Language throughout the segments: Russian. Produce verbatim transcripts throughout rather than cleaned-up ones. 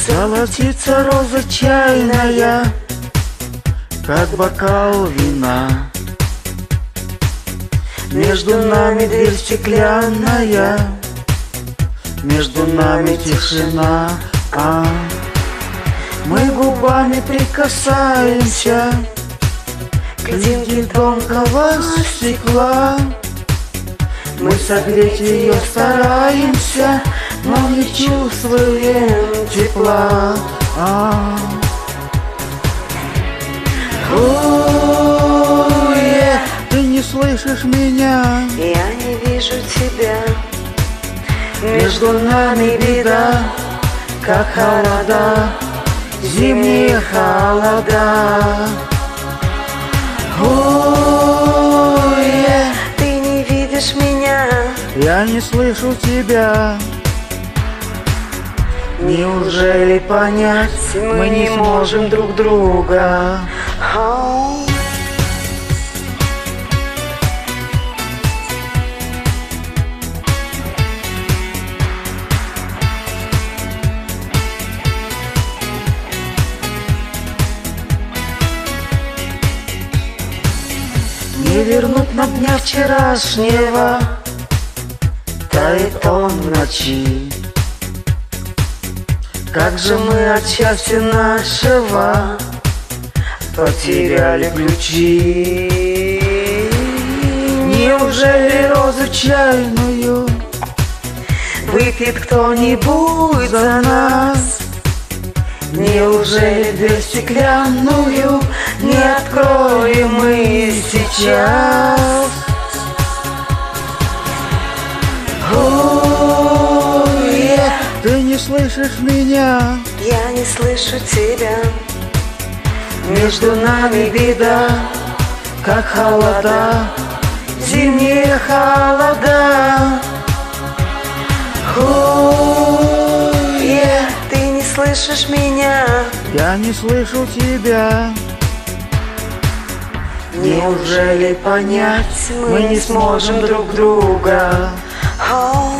Золотится роза чайная, как бокал вина. Между нами дверь стеклянная, между нами тишина. А мы губами прикасаемся к линии тонкого стекла. Мы согреть ее стараемся, но не чувствуем тепла. А Ой, ты не слышишь меня, я не вижу тебя. между нами беда, как холода, зимние холода. Ой, Ты не видишь меня, я не слышу тебя. Неужели понять мы не сможем друг друга? oh. Не вернуть нам дня вчерашнего, тает он в ночи. Как же мы от счастья нашего потеряли ключи. Неужели розу чайную выпьет кто-нибудь за нас? Неужели дверь стеклянную не откроем мы сейчас? Ой, ты не слышишь меня, Я не слышу тебя. между нами беда, как холода, зимние холода. Ой, Ты не слышишь меня, я не слышу тебя. Неужели понять мы не сможем друг друга? oh.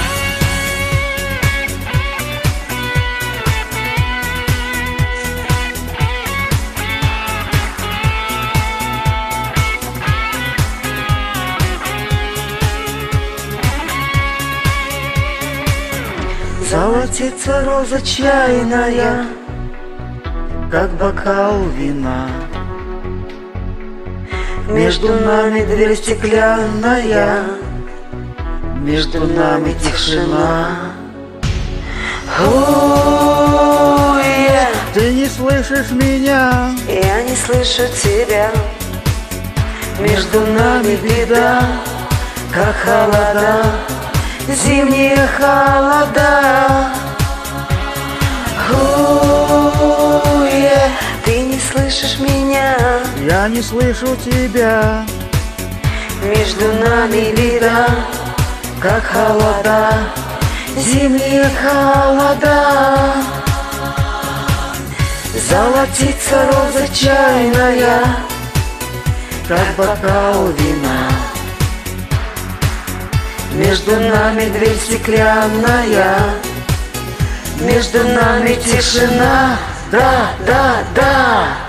Золотится роза чайная, как бокал вина. Между нами дверь стеклянная, между нами тишина. Ой, ты не слышишь меня, Я не слышу тебя. между нами беда, как холода, зимние холода. Ой, Ты не слышишь меня, я не слышу тебя. между нами беда, Как холода, зимние холода. Золотится роза чайная, как бокал вина. Между нами дверь стеклянная, между нами тишина. Да, да, да.